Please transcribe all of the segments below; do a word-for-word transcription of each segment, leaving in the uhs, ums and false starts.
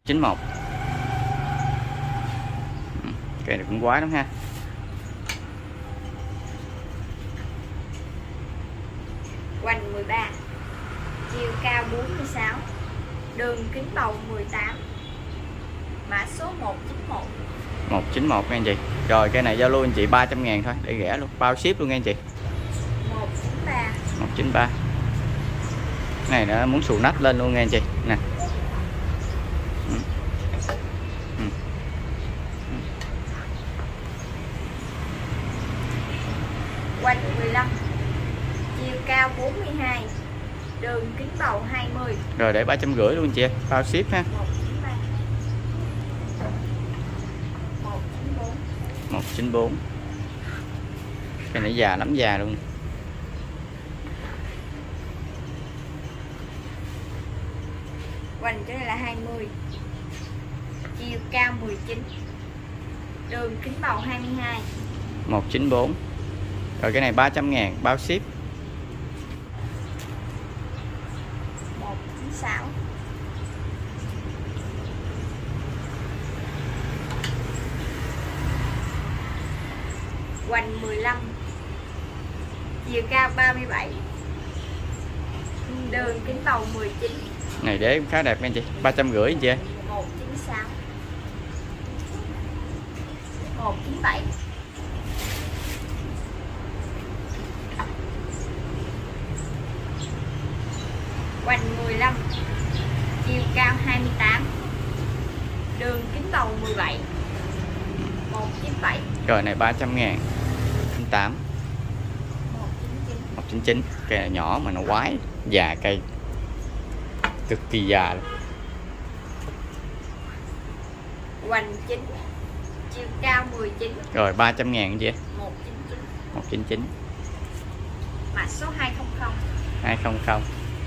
chín một. Cây này cũng quá lắm ha. Hoành mười ba, chiều cao bốn mươi sáu, đường kính bầu mười tám, mã số một chín một. một chín một nha anh chị. Rồi cây này giao lưu anh chị ba trăm ngàn thôi để rẻ luôn, bao ship luôn nha anh chị. một chín ba. một chín ba. Này nó muốn xù nách lên luôn nha anh chị nè. Ừ. Ừ. Hoành mười lăm, chiều cao bốn mươi hai, đường kính bầu hai mươi. Rồi để ba trăm rưỡi luôn chị, bao ship ha. một chín ba. một chín bốn. một chín bốn. Cái này già lắm, già luôn. Hoành cái này là hai mươi, chiều cao mười chín, đường kính bầu hai mươi hai. một chín bốn. Rồi cái này ba trăm ngàn bao ship. một chín sáu. Hoành mười lăm, chiều cao ba mươi bảy, đường kính bầu mười chín. Này đế cũng khá đẹp anh chị, ba trăm rưỡi anh chị ơi. một chín sáu. một chín bảy. Hoành mười lăm, chiều cao hai mươi tám, đường kính bầu mười bảy. một chín bảy. Rồi này ba trăm ngàn. tám. một chín chín. một chín chín. Cây này nhỏ mà nó quái, già cây cực kỳ già luôn. Hoành chín, chiều cao mười chín. Rồi ba trăm ngàn anh chị. một chín chín. một chín chín. Mã số hai không không. hai không không.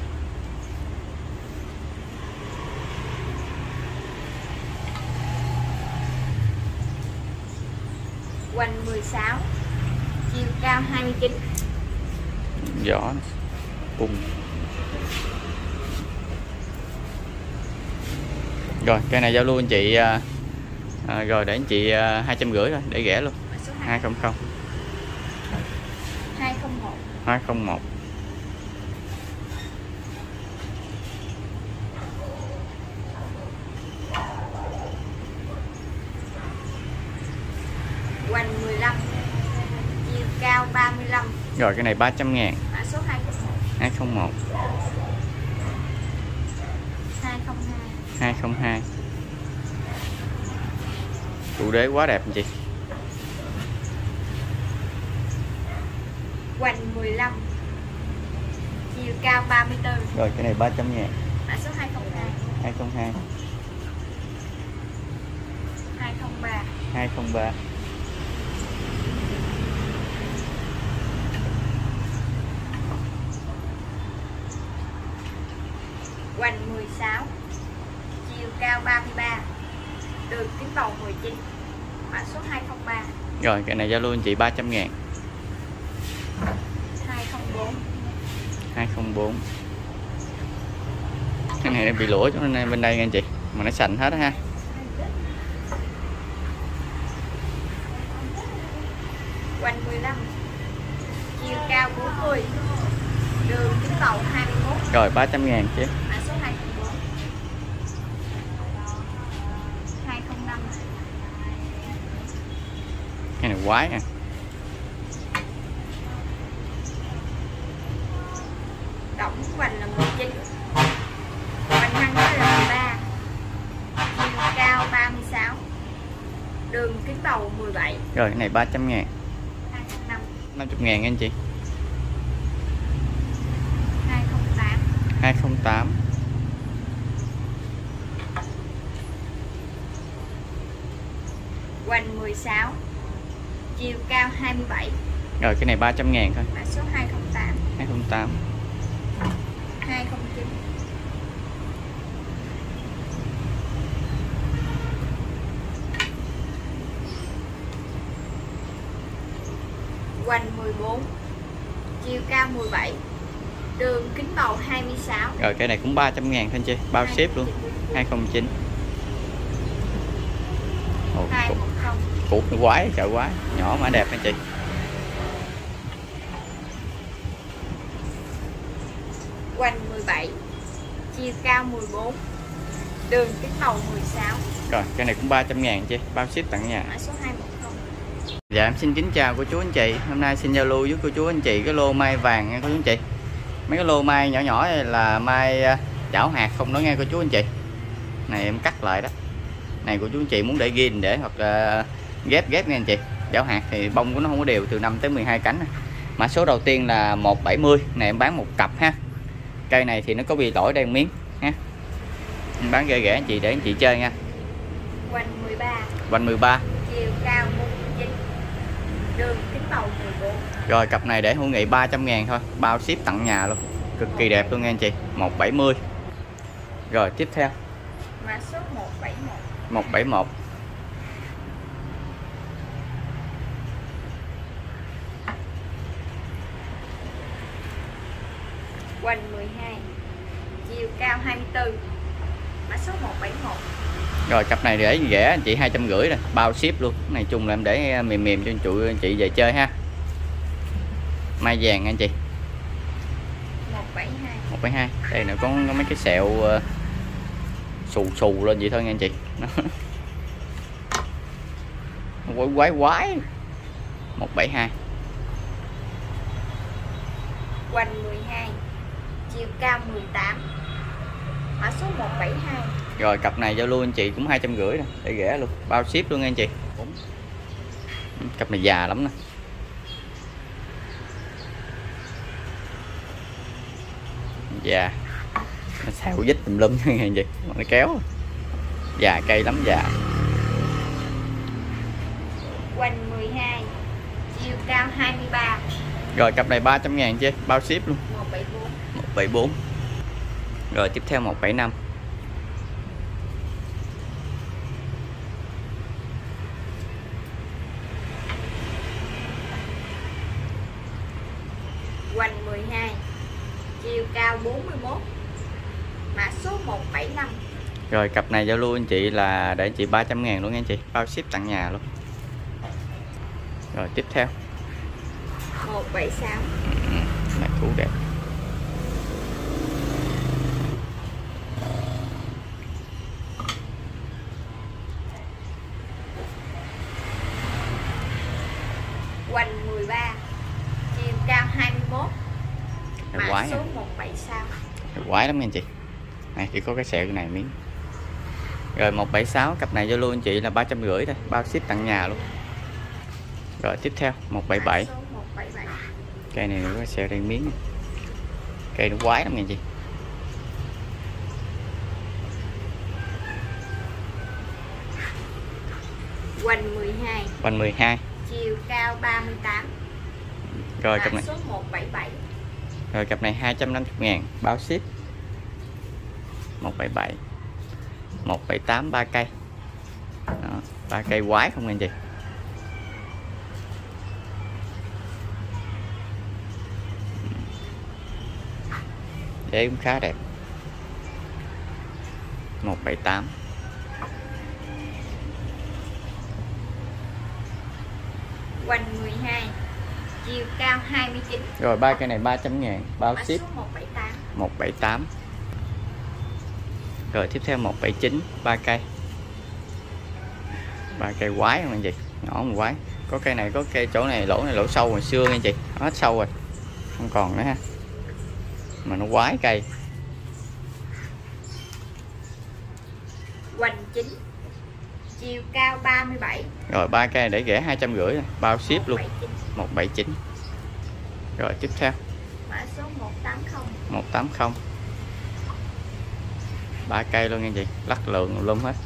Hoành mười sáu, chiều cao hai mươi chín. Gió bung. Rồi cây này giao lưu anh chị à, à, rồi để anh chị à, hai trăm rưỡi thôi để rẻ luôn. Mã số hai không không. hai không một. hai không một. Hoành mười lăm, chiều cao ba mươi lăm. Rồi cái này ba trăm ngàn. Mã số hai không một. hai không một. hai không hai. hai không hai. Tủ đế quá đẹp anh chị. Hoành mười lăm, chiều cao ba mươi tư. Rồi cái này ba trăm ngàn. Mã số hai không hai. hai không hai. hai không ba. hai không ba. Hoành mười sáu, chiều cao ba mươi ba, đường kính bầu mười chín. Mã số hai không ba. Rồi cái này giao lưu anh chị ba trăm ngàn. hai không bốn. hai không bốn. Cái này nó bị lũa chỗ nên bên đây nha anh chị, mà nó sành hết ha. Hoành mười lăm, chiều cao bốn mươi, đường kính bầu hai mươi mốt. Rồi ba trăm ngàn chứ. Mã số hai không bốn. hai không năm. Cái này quái nè. Tổng hoành là mười chín, hoành hăng là mười ba, chiều cao ba mươi sáu, đường kính bầu mười bảy. Rồi cái này ba trăm ngàn. hai không năm. năm mươi ngàn anh chị. hai không tám. hai không tám. Hoành mười sáu, chiều cao hai mươi bảy. Rồi cái này ba trăm ngàn thôi. Mã số hai không tám. hai không tám. hai không chín. Hoành mười bốn, chiều cao mười bảy, đường kính bầu hai mươi sáu. Rồi cái này cũng ba trăm ngàn thôi anh chị, bao ship luôn. hai không chín. Ồ, hai một không. củ nó quái, chợ quái, nhỏ mà đẹp anh chị. Quanh mười bảy, chiều cao mười bốn, đường kính bầu mười sáu. Rồi cái này cũng ba trăm ngàn chị, bao ship tặng nhà. Mã số hai một không. Dạ em xin kính chào cô chú anh chị. Hôm nay xin giao lưu với cô chú anh chị cái lô mai vàng nha cô chú anh chị. Mấy cái lô mai nhỏ nhỏ này là mai chảo hạt không đó nghe cô chú anh chị. Này em cắt lại đó. Này cô chú anh chị muốn để ghiền để hoặc là ghép ghép nha anh chị. Chảo hạt thì bông của nó không có đều, từ năm tới mười hai cánh. Mã số đầu tiên là một bảy mươi, này em bán một cặp ha. Cây này thì nó có bị lỗi đây miếng ha. Em bán rẻ rẻ anh chị để anh chị chơi nha. Quanh mười ba. Quanh mười ba. Chiều cao bốn mươi chín, đường kính bầu mười bốn. Rồi cặp này để hữu nghị ba trăm ngàn thôi, bao ship tặng nhà luôn. Cực kỳ đẹp luôn nha anh chị. một bảy mươi. Rồi tiếp theo. Mã số một bảy một. một bảy một. Quanh mười hai, chiều cao hai mươi tư. Mã số một bảy một. Rồi cặp này để rẻ anh chị hai trăm rưỡi rồi, bao ship luôn. Cái này chung là em để mềm mềm cho anh chị, anh chị về chơi ha. Mai vàng anh chị. một bảy hai. một bảy hai. Đây nó có mấy cái sẹo uh, xù xù lên vậy thôi nha anh chị. Quái quái quái. một bảy hai. Quanh mười hai, chiều cao mười tám. Mã số một bảy hai. Rồi cặp này giao lưu anh chị cũng hai trăm rưỡi rồi, để rẻ luôn, bao ship luôn nha anh chị. Cặp này già lắm nè. Già. Nó xào dít tùm lum nha anh chị, nó kéo. Già cây lắm già. Quanh mười hai, chiều cao hai mươi ba. Rồi cặp này ba trăm ngàn chứ, bao ship luôn. một bảy bốn. một bảy bốn. Rồi tiếp theo một bảy năm. Quanh mười hai, chiều cao bốn mươi mốt. Mã số một bảy năm. Rồi cặp này giao lưu anh chị là để anh chị ba trăm ngàn luôn nha anh chị, bao ship tặng nhà luôn. Rồi tiếp theo một bảy sáu. Này thú đẹp. Quanh mười ba, chiều cao hai mươi mốt. Mã Quái số một bảy sáu. quái lắm nha anh chị. Này chỉ có cái sẹo cái này miếng. Rồi một bảy sáu, cặp này giao lưu anh chị là ba trăm rưỡi thôi, bao ship tặng nhà luôn. Rồi tiếp theo một bảy bảy. Mã số một bảy bảy. Cây này có cái sẹo đen miếng. Cây nó quái lắm nha anh chị. Quanh mười hai. Quanh mười hai. Chiều cao ba mươi tám. Rồi Mã cặp này. số một bảy bảy. Rồi cặp này hai trăm năm mươi ngàn, bao ship. một bảy bảy. một bảy tám, ba cây. Đó, ba cây quái không anh chị. Đế cũng khá đẹp. một bảy tám. Quanh mười hai, chiều cao hai mươi chín. Rồi ba cây này ba trăm ngàn, bao Mã ship. số một bảy tám. một bảy tám. Rồi tiếp theo một bảy chín, ba cây. Ba cây quái không anh chị, nhỏ một quái. Có cây này có cây chỗ này lỗ này lỗ sâu hồi xưa nha anh chị, hết sâu rồi, không còn nữa ha. Mà nó quái cây. Quanh chín, chiều cao ba mươi bảy. Rồi ba cây để rẻ hai trăm rưỡi, bao ship luôn. một bảy chín. Rồi tiếp theo Mã số một tám không. một tám không. Ba cây luôn nha chị, lắc lượng lum hết.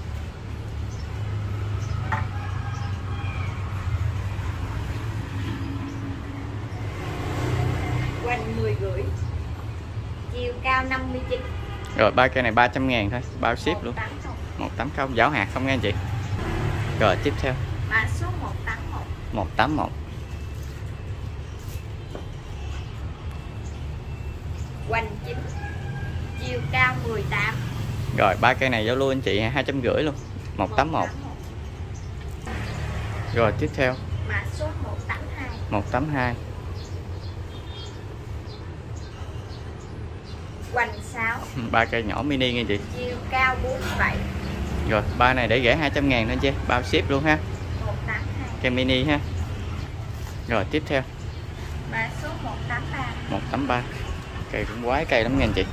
Quanh mười rưỡi, chiều cao năm mươi chín. Rồi ba cây này ba trăm ngàn thôi, bao ship luôn. một tám không, giảo hạt không nghe anh chị. Rồi tiếp theo Mã số một tám một. một tám một. Quanh chín, chiều cao mười tám. Rồi ba cây này giao lưu anh chị hai trăm rưỡi luôn. một tám một. Rồi tiếp theo mã số một tám hai. một tám hai. Hoành sáu. Ba cây nhỏ mini nghe chị. Chiều cao bốn bảy. Rồi ba này để rẻ hai trăm ngàn thôi chứ, bao ship luôn ha. một tám hai. Cây mini ha. Rồi tiếp theo mã số một tám ba. một tám ba. Cây cũng quái cây lắm nha anh chị.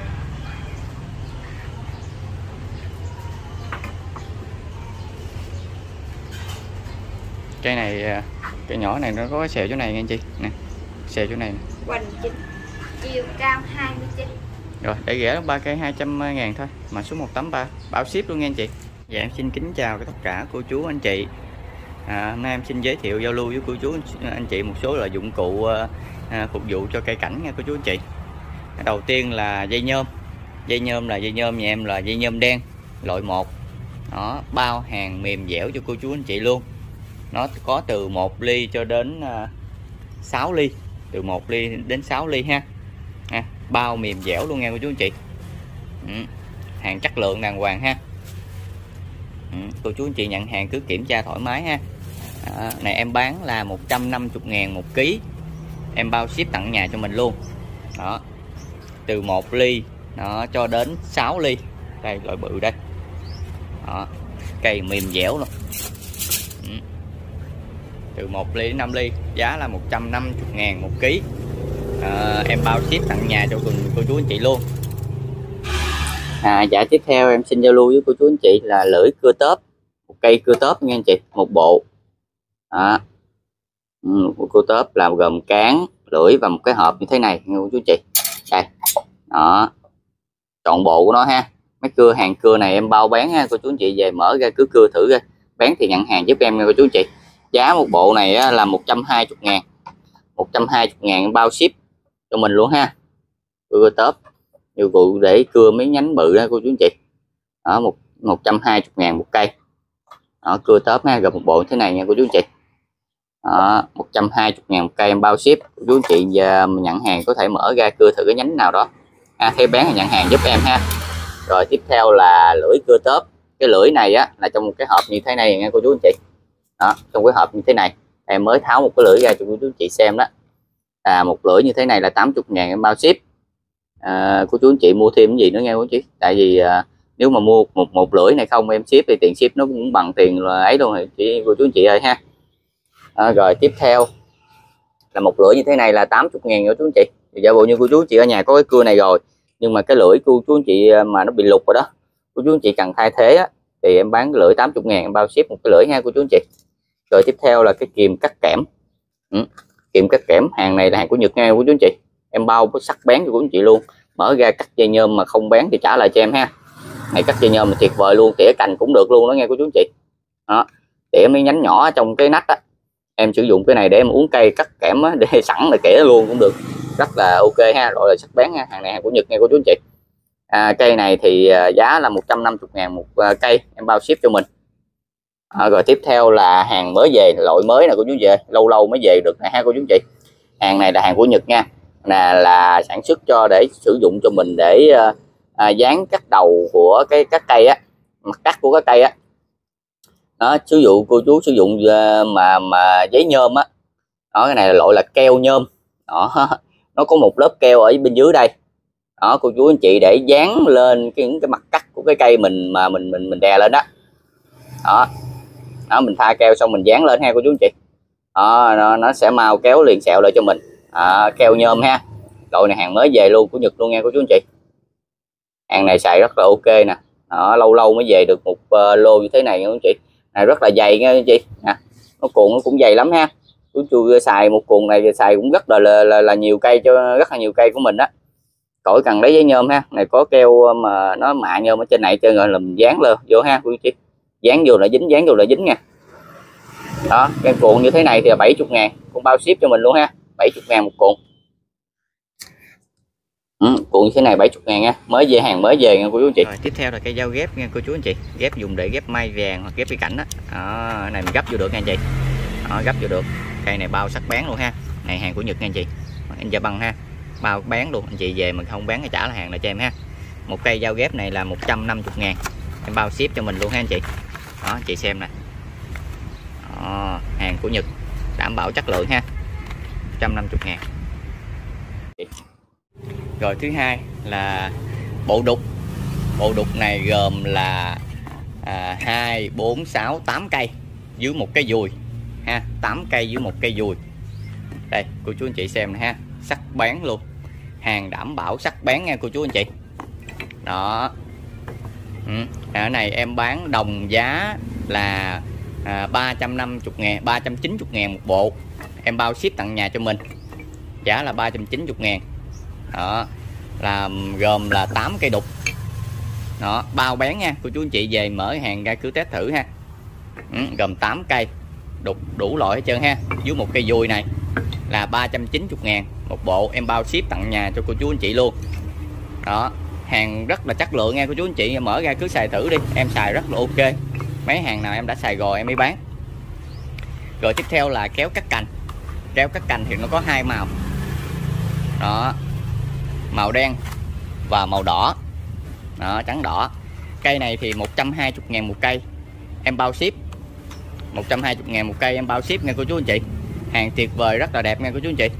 Cây này, cây nhỏ này nó có cái xẹo chỗ này nha anh chị nè, xẹo chỗ này nè. Hoành chín. Chiều cao hai mươi chín. Rồi để rẻ ba cây hai trăm ngàn thôi, mà số một tám ba, bao ship luôn nha anh chị. Dạ em xin kính chào tất cả cô chú anh chị. À, hôm nay em xin giới thiệu giao lưu với cô chú anh chị một số là dụng cụ à, phục vụ cho cây cảnh nha cô chú anh chị. Đầu tiên là dây nhôm. Dây nhôm là dây nhôm nhà em là dây nhôm đen loại một. Đó, bao hàng mềm dẻo cho cô chú anh chị luôn. Nó có từ một ly cho đến uh, sáu ly, từ một ly đến sáu ly ha. À, bao mềm dẻo luôn nha cô chú anh chị. Ừ, hàng chất lượng đàng hoàng ha. Ừ, cô chú anh chị nhận hàng cứ kiểm tra thoải mái ha. À, này em bán là một trăm năm mươi ngàn một ký, em bao ship tận nhà cho mình luôn. Đó, từ một ly nó cho đến sáu ly. Đây loại bự đây. Đó, cây mềm dẻo luôn. Ừ, từ một ly đến năm ly, giá là một trăm năm mươi ngàn một ký. À, em bao ship tận nhà cho cô chú anh chị luôn. À, dạ tiếp theo em xin giao lưu với cô chú anh chị là lưỡi cưa tớp, một cây cưa tớp nha anh chị, một bộ. Đó, một cưa tớp làm gồm cán, lưỡi và một cái hộp như thế này nha cô chú anh chị. Đây, đó, trọn bộ của nó ha. Mấy cưa hàng cưa này em bao bán ha cô chú anh chị, về mở ra cứ cưa thử ra, bán thì nhận hàng giúp em nha cô chú anh chị. Giá một bộ này là một trăm hai mươi ngàn, một trăm hai mươi ngàn bao ship cho mình luôn ha. Cưa tớp dụng cụ để cưa mấy nhánh bự đó cô chú anh chị. Đó, một một trăm hai mươi ngàn một cây. Đó, cưa tớp ha, gồm một bộ thế này nha cô chú anh chị. Đó, một trăm hai mươi ngàn một cây em bao ship. Cô chú anh chị và nhận hàng có thể mở ra cưa thử cái nhánh nào đó. À, theo bán thì nhận hàng giúp em ha. Rồi tiếp theo là lưỡi cưa tớp. Cái lưỡi này á là trong một cái hộp như thế này nha cô chú anh chị. Đó, trong cái hộp như thế này em mới tháo một cái lưỡi ra cho cô chú anh chị xem đó. À, một lưỡi như thế này là tám mươi ngàn em bao ship. À, cô chú anh chị mua thêm cái gì nữa nghe cô chú, tại vì à, nếu mà mua một một lưỡi này không em ship thì tiền ship nó cũng bằng tiền là ấy luôn rồi chị, cô chú anh chị ơi ha. À, rồi tiếp theo là một lưỡi như thế này là tám mươi ngàn cô chú anh chị. Thì giả bộ như cô chú anh chị ở nhà có cái cưa này rồi, nhưng mà cái lưỡi cô chú anh chị mà nó bị lục rồi đó, cô chú anh chị cần thay thế á, thì em bán cái lưỡi tám mươi ngàn em bao ship một cái lưỡi ha cô chú anh chị. Rồi tiếp theo là cái kìm cắt kẽm. Ừ, kìm cắt kẽm, hàng này là hàng của Nhật nha cô chú anh chị. Em bao với sắc bén cho cô anh chị luôn, mở ra cắt dây nhôm mà không bén thì trả lại cho em ha. Này cắt dây nhôm mà tuyệt vời luôn, tỉa cành cũng được luôn đó nghe cô chú anh chị. Đó, tỉa mấy nhánh nhỏ trong cái nách á, em sử dụng cái này để em uống cây cắt kẽm á, để sẵn là kẻ luôn cũng được, rất là ok ha. Loại là sắc bén ha, hàng này hàng của Nhật nghe cô chú anh chị. À, cây này thì giá là một trăm năm mươi ngàn một cây, em bao ship cho mình. À, rồi tiếp theo là hàng mới về, loại mới nè cô chú về, lâu lâu mới về được này ha cô chú anh chị. Hàng này là hàng của Nhật nha, là là sản xuất cho để sử dụng cho mình để à, dán cắt đầu của cái các cây á, mặt cắt của các cây á. Đó, sử dụng cô chú sử dụng mà mà giấy nhôm á. Đó, cái này là loại là keo nhôm. Đó, nó có một lớp keo ở bên dưới đây. Đó, cô chú anh chị để dán lên cái cái mặt cắt của cái cây mình mà mình mình mình đè lên đó. Đó, đó mình pha keo xong mình dán lên ha cô chú anh chị. Đó, nó, nó sẽ mau kéo liền sẹo lại cho mình. À, keo nhôm ha, loại này hàng mới về luôn của Nhật luôn nha cô chú anh chị. Hàng này xài rất là ok nè. Đó, lâu lâu mới về được một uh, lô như thế này nha cô chị. Này rất là dày nha cô chị. À, nó cuộn nó cũng dày lắm ha. Chú chú xài một cuộn này xài cũng rất là là, là là nhiều cây, cho rất là nhiều cây của mình đó. Khỏi cần lấy giấy nhôm ha. Này có keo mà nó mạ nhôm ở trên này cho rồi làm dán lên vô ha cô chị. Dán vô là dính, dán vô là dính nha. Đó, cái cuộn như thế này thì là bảy mươi ngàn, cũng bao ship cho mình luôn ha. bảy mươi ngàn một cuộn. Ừ, cuộn như thế này bảy mươi ngàn nha, mới về hàng mới về nha cô chú anh chị. Rồi, tiếp theo là cây dao ghép nha cô chú anh chị, ghép dùng để ghép mai vàng hoặc ghép cây cảnh đó. Đó, này mình gấp vô được nha anh chị. Đó, gấp vô được. Cây này bao sắc bén luôn ha. Này hàng của Nhật nha anh chị. Anh ra băng ha, bao bán luôn, anh chị về mà không bán thì trả là hàng lại cho em ha. Một cây dao ghép này là một trăm năm mươi ngàn, em bao ship cho mình luôn ha anh chị. Đó, chị xem nè. Đó, Đó, hàng của Nhật, đảm bảo chất lượng ha, một trăm năm mươi ngàn. Rồi thứ hai là bộ đục. Bộ đục này gồm là à, hai, bốn, sáu, tám cây dưới một cây dùi ha, tám cây dưới một cây dùi. Đây cô chú anh chị xem nè ha, sắc bén luôn, hàng đảm bảo sắc bén nha cô chú anh chị. Đó. Ừ. Ở này em bán đồng giá là à, ba trăm năm mươi ngàn, ba trăm chín mươi ngàn một bộ, em bao ship tặng nhà cho mình, giá là ba trăm chín mươi ngàn. Đó, là gồm là tám cây đục. Đó, bao bén nha cô chú anh chị, về mở hàng ra cứ test thử ha. Ừ, gồm tám cây đục đủ loại hết trơn ha, dưới một cây dùi này là ba trăm chín mươi ngàn một bộ, em bao ship tặng nhà cho cô chú anh chị luôn. Đó, hàng rất là chất lượng nha cô chú anh chị, mở ra cứ xài thử đi, em xài rất là ok, mấy hàng nào em đã xài rồi em mới bán. Rồi tiếp theo là kéo cắt cành. Kéo cắt cành thì nó có hai màu. Đó, màu đen và màu đỏ. Đó, trắng đỏ. Cây này thì một trăm hai mươi ngàn một cây, em bao ship. Một trăm hai mươi ngàn một cây em bao ship nha cô chú anh chị. Hàng tuyệt vời, rất là đẹp nha cô chú anh chị.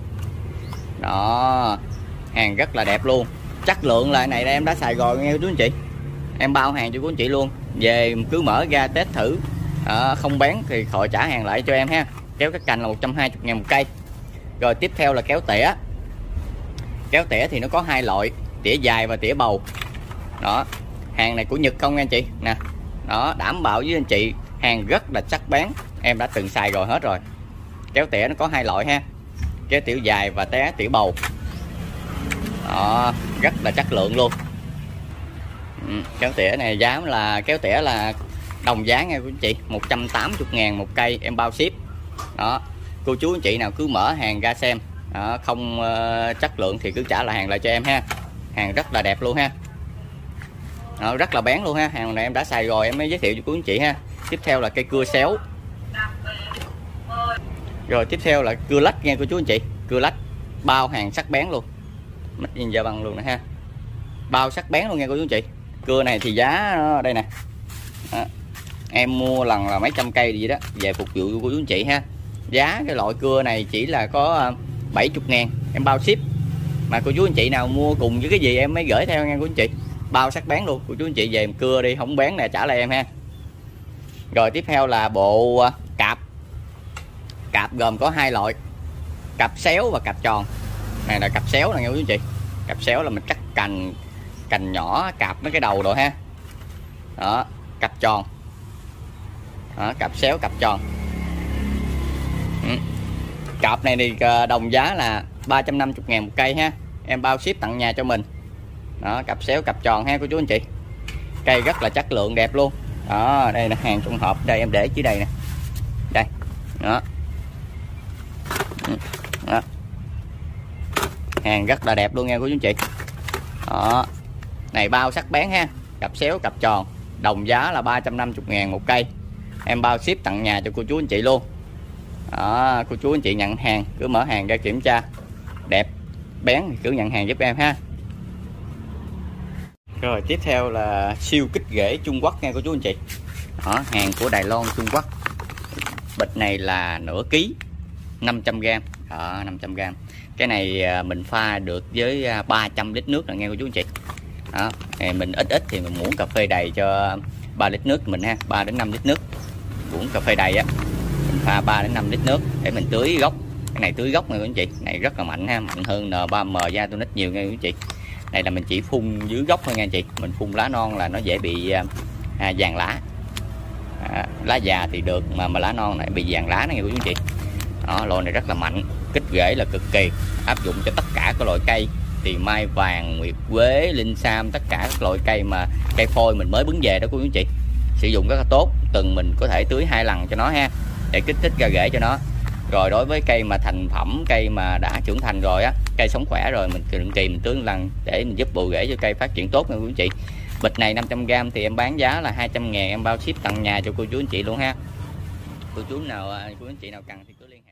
Đó, hàng rất là đẹp luôn, chất lượng là này đây em đã xài rồi nghe cô chú anh chị, em bao hàng cho cô anh chị luôn, về cứ mở ra test thử. Đó, không bán thì khỏi trả hàng lại cho em ha. Kéo cắt cành là một trăm hai mươi ngàn một cây. Rồi tiếp theo là kéo tỉa. Kéo tỉa thì nó có hai loại, tỉa dài và tỉa bầu. Đó, hàng này của Nhật không nha anh chị nè. Đó, đảm bảo với anh chị hàng rất là sắc bén, em đã từng xài rồi hết rồi. Kéo tỉa nó có hai loại ha, kéo tỉa dài và té tỉa bầu. Đó, rất là chất lượng luôn. Ừ, kéo tỉa này giá là kéo tỉa là đồng giá nha cô chị, một trăm tám mươi ngàn một cây, em bao ship. Đó, cô chú anh chị nào cứ mở hàng ra xem. Đó, không uh, chất lượng thì cứ trả lại hàng lại cho em ha. Hàng rất là đẹp luôn ha. Đó, rất là bén luôn ha, hàng này em đã xài rồi em mới giới thiệu cho cô anh chị ha. Tiếp theo là cây cưa xéo. Rồi tiếp theo là cưa lách nha cô chú anh chị, cưa lách bao hàng sắc bén luôn, mít nhìn da bằng luôn nè ha, bao sắc bén luôn nha cô chú anh chị. Cưa này thì giá nó đây nè. Đó, em mua lần là mấy trăm cây gì đó về phục vụ của cô chú anh chị ha. Giá cái loại cưa này chỉ là có bảy mươi ngàn, em bao ship. Mà cô chú anh chị nào mua cùng với cái gì em mới gửi theo nha cô chú anh chị, bao sắc bén luôn. Cô chú anh chị về em cưa đi, không bén nè trả lại em ha. Rồi tiếp theo là bộ cạp. Cạp gồm có hai loại, cạp xéo và cạp tròn. Này là cạp xéo nè nha quý anh chị. Cạp xéo là mình cắt cành cành nhỏ, cạp mấy cái đầu rồi ha. Đó, cạp tròn. Đó, cạp xéo, cạp tròn. Ừ. Cạp này thì đồng giá là ba trăm năm mươi ngàn một cây ha, em bao ship tặng nhà cho mình. Đó, cạp xéo, cạp tròn ha cô chú anh chị. Cây rất là chất lượng đẹp luôn. Đó, đây là hàng trong hộp, đây em để dưới đây nè. Đây. Đó. Đó. Hàng rất là đẹp luôn nha cô chú anh chị. Đó. Này bao sắc bén ha, cặp xéo cặp tròn, đồng giá là ba trăm năm mươi ngàn một cây, em bao ship tặng nhà cho cô chú anh chị luôn. Đó, cô chú anh chị nhận hàng cứ mở hàng ra kiểm tra đẹp bén thì cứ nhận hàng giúp em ha. Rồi tiếp theo là siêu kích rễ Trung Quốc nha cô chú anh chị. Đó, hàng của Đài Loan Trung Quốc. Bịch này là nửa ký, năm trăm gam. Đó, năm trăm gam. Cái này mình pha được với ba trăm lít nước là nghe cô chú anh chị. Đó, mình ít ít thì mình muỗng cà phê đầy cho ba lít nước mình ha, ba đến năm lít nước. Muỗng cà phê đầy á, mình pha ba đến năm lít nước để mình tưới gốc. Cái này tưới gốc nha cô chú anh chị. Này rất là mạnh ha, mạnh hơn N ba M Giatonic nhiều nha cô chú anh chị. Này là mình chỉ phun dưới gốc thôi nha anh chị. Mình phun lá non là nó dễ bị à, vàng lá. À, lá già thì được mà mà lá non này bị vàng lá này cô chú anh chị. Đó, loại này rất là mạnh, kích rễ là cực kỳ, áp dụng cho tất cả các loại cây, thì mai vàng, nguyệt quế, linh sam, tất cả các loại cây mà cây phôi mình mới bứng về đó cô chú anh chị. Sử dụng rất là tốt, tuần mình có thể tưới hai lần cho nó ha, để kích thích ra rễ cho nó. Rồi đối với cây mà thành phẩm, cây mà đã trưởng thành rồi á, cây sống khỏe rồi, mình định kỳ mình tưới một lần để mình giúp bù rễ cho cây phát triển tốt nha cô chú anh chị. Bịch này năm trăm gam thì em bán giá là hai trăm ngàn, em bao ship tặng nhà cho cô chú anh chị luôn ha. Cô chú nào cô chú anh chị nào cần thì cứ liên hệ.